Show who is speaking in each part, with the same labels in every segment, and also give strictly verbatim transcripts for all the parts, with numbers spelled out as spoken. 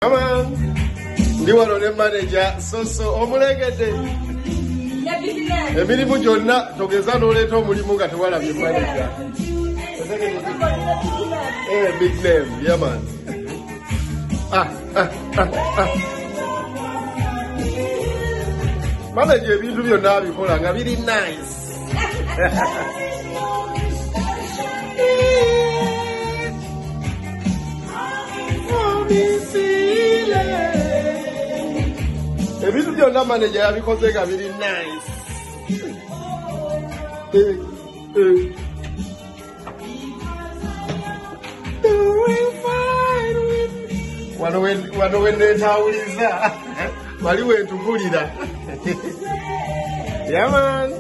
Speaker 1: Come on. Ndi wano ne manager Soso omulegedde. Emirimu gyonna togeza n'oleeta omulimu nga tewalabye manager. Eh, big name, yeah man. Ah, ah, ah, ah. Manager ebintu byonna abikola nga biri nice. Ebintu byonna manager yabikoze nga biri nice. Eh, eh. Wano wenetawuliza wali wentugulira. Yeah man.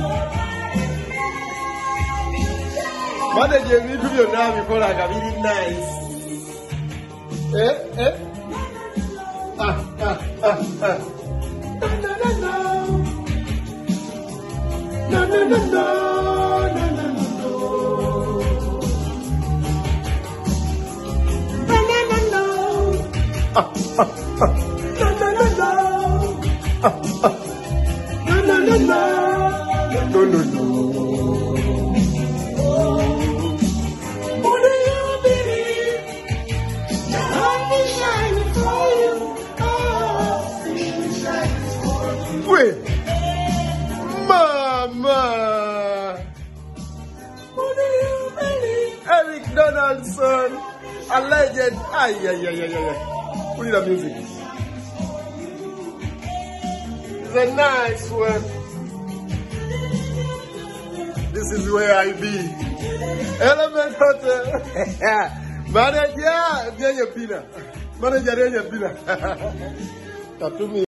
Speaker 1: Manager ebintu byonna abikola nga biri nice. Eh, eh. Ah, ah, ah, ah. No, no, no. No, no, no, no. No, no, no, no. No, no, no, no. Ah, ah, ah. No, no, no, no. Ah, ah. No, no, no, no. No, no, no. Wait, Mama, Eric Donaldson, a legend. Ay, ay, ay, ay, ay. Put the music. It's a nice one. This is where I be. Element Hotel. Manager, Manager, Manager, Manager.